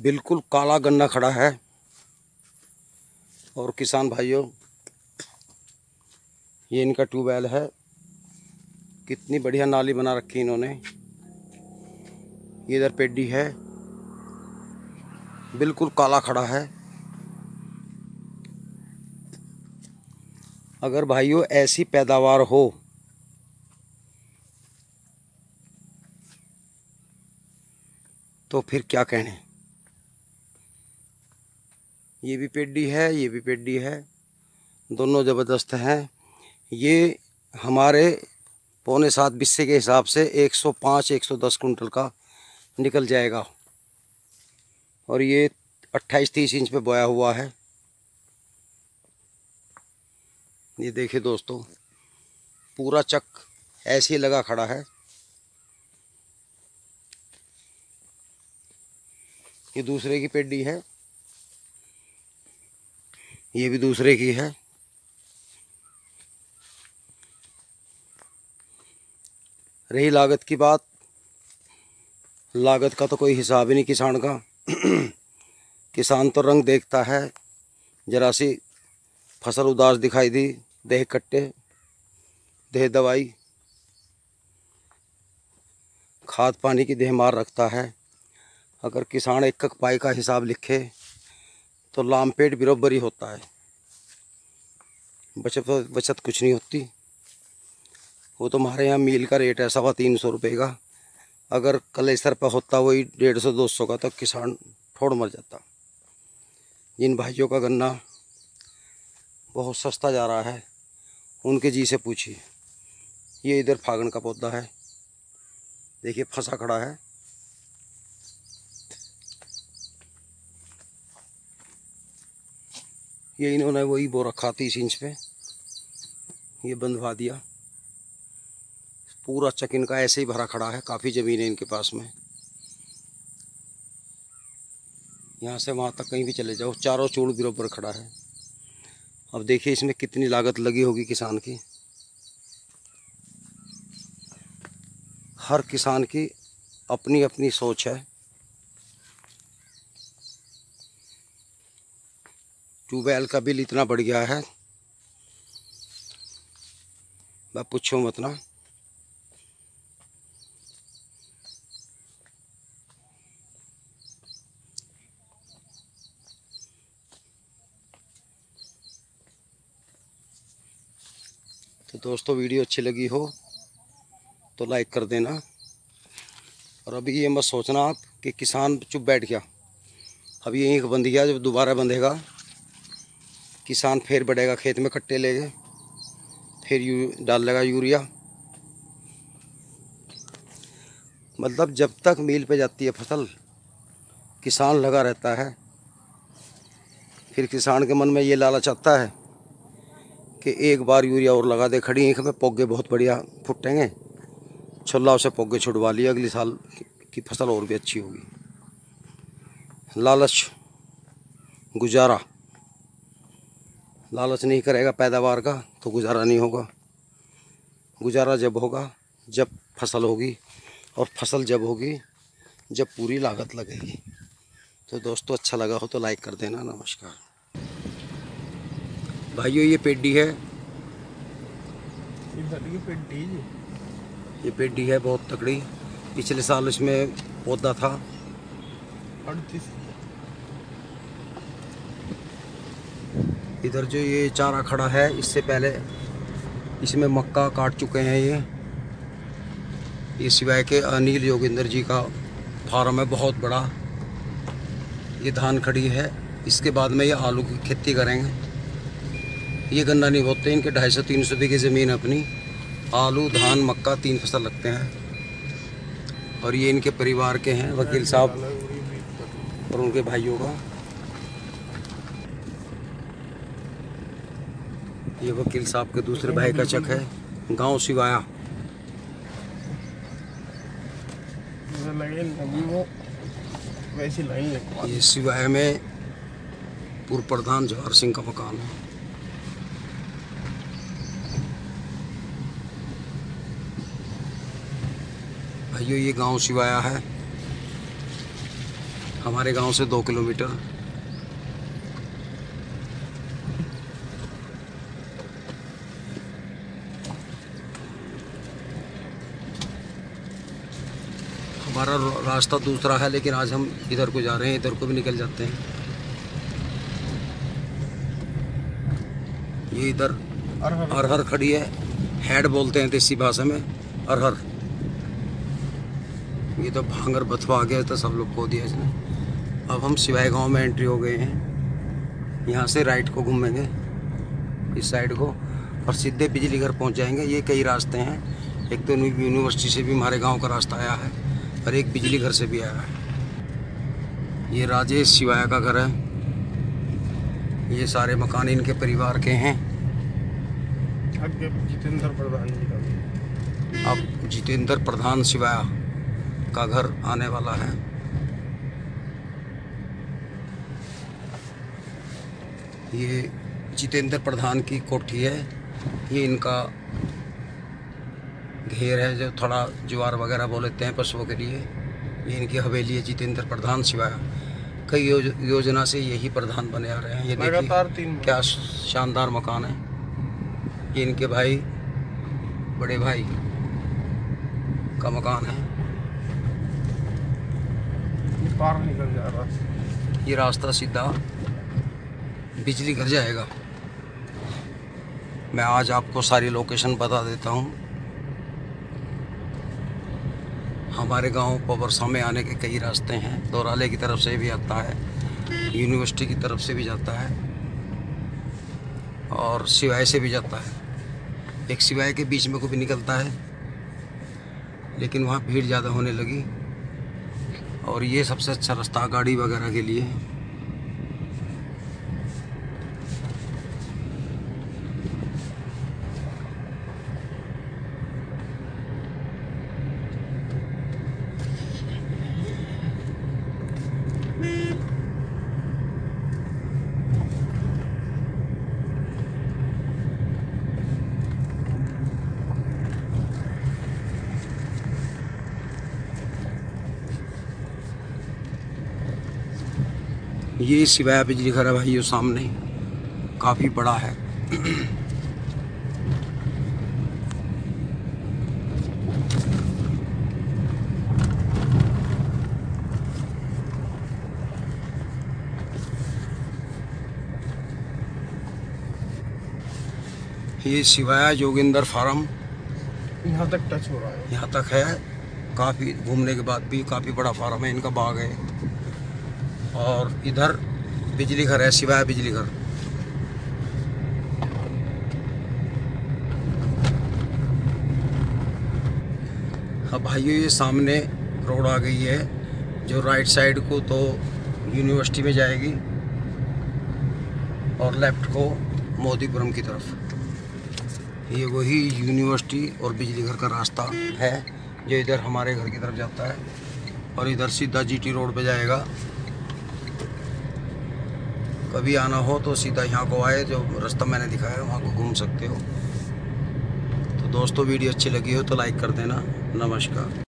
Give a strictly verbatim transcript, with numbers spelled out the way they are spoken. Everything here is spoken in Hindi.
बिल्कुल काला गन्ना खड़ा है। और किसान भाइयों, ये इनका ट्यूबवेल है। कितनी बढ़िया नाली बना रखी इन्होंने। ये इधर पेड्डी है, बिल्कुल काला खड़ा है। अगर भाइयों ऐसी पैदावार हो तो फिर क्या कहने। ये भी पेड्डी है, ये भी पेड्डी है, दोनों ज़बरदस्त हैं। ये हमारे पौने सात बिस्से के हिसाब से एक सौ पाँच एक सौ दस कुंटल का निकल जाएगा। और ये अट्ठाईस तीस इंच पे बोया हुआ है। ये देखिए दोस्तों, पूरा चक ऐसे ही लगा खड़ा है। ये दूसरे की पेड्डी है, ये भी दूसरे की है। रही लागत की बात, लागत का तो कोई हिसाब ही नहीं किसान का। किसान तो रंग देखता है, जरा सी फसल उदास दिखाई दी, देह कट्टे, देह दवाई, खाद पानी की देह मार रखता है। अगर किसान एक एक पाई का हिसाब लिखे तो लामपेट बराबर ही होता है। बचत बचत कुछ नहीं होती। वो तो हमारे यहाँ मील का रेट है सवा तीन सौ रुपये का। अगर कलेसर पर होता वही डेढ़ सौ दो सौ का, तो किसान ठोड़ मर जाता। जिन भाइयों का गन्ना बहुत सस्ता जा रहा है, उनके जी से पूछिए। ये इधर फागण का पौधा है, देखिए फंसा खड़ा है। ये इन्होंने वही बो रखा तीस इंच पे, ये बंधवा दिया। पूरा चक इनका ऐसे ही भरा खड़ा है। काफ़ी ज़मीन है इनके पास में। यहाँ से वहाँ तक कहीं भी चले जाओ, चारों चूड़ बराबर खड़ा है। अब देखिए इसमें कितनी लागत लगी होगी किसान की। हर किसान की अपनी अपनी सोच है। ट्यूबवेल का बिल इतना बढ़ गया है, मैं पूछो मत ना। तो दोस्तों, वीडियो अच्छी लगी हो तो लाइक कर देना। और अभी ये मत सोचना आप कि किसान चुप बैठ गया। अब ये यहीं बंध गया, जब दोबारा बंधेगा किसान फिर बढ़ेगा, खेत में कट्टे लेके फिर यू डाल लेगा यूरिया। मतलब जब तक मील पे जाती है फसल, किसान लगा रहता है। फिर किसान के मन में ये लालच आता है कि एक बार यूरिया और लगा दे, खड़ी ईख में पौगे बहुत बढ़िया फुटेंगे, छुल्ला उसे पौगे छुड़वा लिए, अगली साल की फसल और भी अच्छी होगी। लालच गुजारा, लालच नहीं करेगा पैदावार का तो गुजारा नहीं होगा। गुजारा जब होगा जब फसल होगी, और फसल जब होगी जब पूरी लागत लगेगी। तो दोस्तों, अच्छा लगा हो तो लाइक कर देना। नमस्कार भाइयों, ये पेड्डी है, ये पेड्डी है बहुत तकड़ी। पिछले साल इसमें पौधा था। इधर जो ये चारा खड़ा है, इससे पहले इसमें मक्का काट चुके हैं। ये ये सिवाय के अनिल योगेंद्र जी का फार्म है बहुत बड़ा। ये धान खड़ी है, इसके बाद में ये आलू की खेती करेंगे। ये गन्ना नहीं बोते, इनके ढाई सौ तीन सौ बीघे ज़मीन अपनी। आलू धान मक्का तीन फसल लगते हैं। और ये इनके परिवार के हैं, वकील साहब और उनके भाइयों का। ये वकील साहब के दूसरे भाई का चक है, गांव सिवाया। ये सिवाया में पूर्व प्रधान जवाहर सिंह का मकान है। भाइयों, ये गांव सिवाया है। हमारे गांव से दो किलोमीटर। हमारा रास्ता दूसरा है, लेकिन आज हम इधर को जा रहे हैं, इधर को भी निकल जाते हैं। ये इधर अरहर खड़ी है, हेड बोलते हैं देसी भाषा में, अरहर। ये तो भांगर बथवा आ गया तो सब लोग खो दिया इसने। अब हम सिवाय गांव में एंट्री हो गए हैं। यहाँ से राइट को घूमेंगे इस साइड को और सीधे बिजली घर पहुँच जाएंगे। ये कई रास्ते हैं, एक तो यूनिवर्सिटी से भी हमारे गांव का रास्ता आया है और एक बिजली घर से भी आया है। ये राजेश शिवाया का घर है। ये सारे मकान इनके परिवार के हैं। जितेंद्र प्रधान जी का भी। अब जितेंद्र प्रधान शिवाया का घर आने वाला है। ये जितेंद्र प्रधान की कोठी है। ये इनका घेर है, जो थोड़ा ज्वार वगैरह बोल लेते हैं पशुओं के लिए। ये इनकी हवेली है, जितेंद्र प्रधान शिवाया। कई योज, योजना से यही प्रधान बने आ रहे हैं। ये देखिए क्या शानदार मकान है। ये इनके भाई, बड़े भाई का मकान है। ये पार निकल जा रहा है। ये रास्ता सीधा बिजली घर जाएगा। मैं आज आपको सारी लोकेशन बता देता हूँ। हमारे गांव पवरसा में आने के कई रास्ते हैं। दोराले की तरफ से भी आता है, यूनिवर्सिटी की तरफ से भी जाता है और सिवाय से भी जाता है। एक सिवाय के बीच में को भी निकलता है, लेकिन वहाँ भीड़ ज़्यादा होने लगी। और ये सबसे अच्छा रास्ता गाड़ी वगैरह के लिए। ये सिवाया बिजली घर है भाई, ये सामने काफ़ी बड़ा है। ये सिवाया जोगिंदर फार्म यहाँ तक टच हो रहा है। यहाँ तक है। काफ़ी घूमने के बाद भी काफ़ी बड़ा फार्म है, इनका बाग है। और इधर बिजली घर है, सिवाय बिजली घर। अब भाइयों ये सामने रोड आ गई है, जो राइट साइड को तो यूनिवर्सिटी में जाएगी और लेफ्ट को मोदीपुरम की तरफ। ये वही यूनिवर्सिटी और बिजली घर का रास्ता है जो इधर हमारे घर की तरफ जाता है और इधर सीधा जीटी रोड पे जाएगा। कभी आना हो तो सीधा यहाँ को आए, जो रास्ता मैंने दिखाया है वहाँ को घूम सकते हो। तो दोस्तों वीडियो अच्छी लगी हो तो लाइक कर देना। नमस्कार।